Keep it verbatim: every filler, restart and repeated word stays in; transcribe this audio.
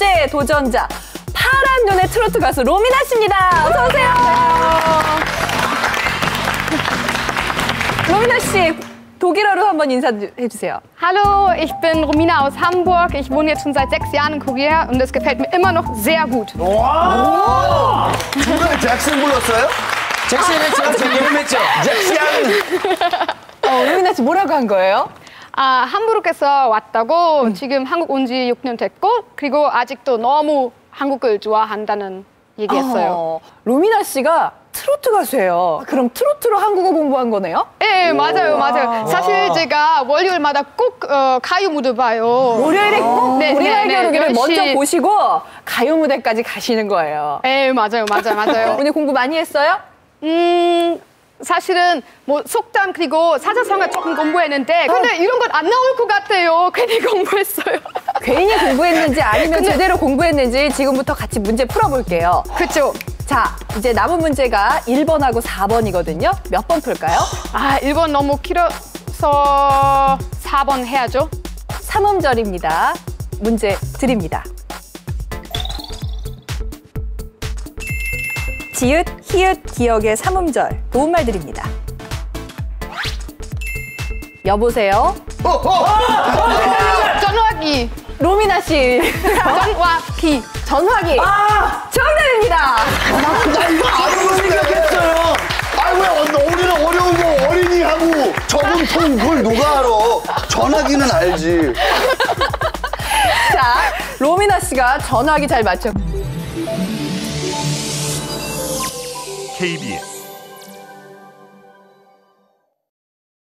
번째 도전자, 파란 눈의 트로트 가수 로미나 씨입니다. 어서 오세요. 로미나 씨, 독일어로 한번 인사해 주세요. Hallo, ich bin Romina aus Hamburg. Ich wohne jetzt schon seit sechs Jahren in Korea und es gefällt mir immer noch sehr gut. 와! 중간에 잭슨 불렀어요? 잭슨 했죠? 제 이름 했죠? 잭슨! 어, 로미나 씨 뭐라고 한 거예요? 아, 함부르크에서 왔다고 음. 지금 한국 온 지 육 년 됐고 그리고 아직도 너무 한국을 좋아한다는 얘기했어요. 어, 로미나 씨가 트로트 가수예요. 그럼 트로트로 한국어 공부한 거네요? 네, 맞아요, 맞아요. 사실 제가 월요일마다 꼭 어, 가요 무대 봐요. 월요일에 꼭 네, 우리 네, 나이 네, 겨루기를 열 시. 먼저 보시고 가요 무대까지 가시는 거예요. 네, 맞아요, 맞아요, 맞아요. 오늘 공부 많이 했어요? 음, 사실은 뭐 속담 그리고 사자성어 조금 공부했는데 근데 이런 건 안 나올 것 같아요. 괜히 공부했어요. 괜히 공부했는지 아니면 제대로 공부했는지 지금부터 같이 문제 풀어볼게요. 그쵸? 자, 이제 남은 문제가 일 번하고 사 번이거든요. 몇 번 풀까요? 아, 일 번 너무 길어서 사 번 해야죠. 삼음절입니다. 문제 드립니다. 지읒, 히읗, 기역의 삼음절 도움말 드립니다. 여보세요? 어, 어! 전화기. 로미나 씨. 전화기. 전화기. 아! 정답입니다. 나 이거 아무도 생각했어요. 아이, 왜 우리는 어려운 거 어린이하고 적은 통 그걸 누가 알아? 전화기는 알지. 자, 로미나 씨가 전화기 잘 맞췄고. 케이비에스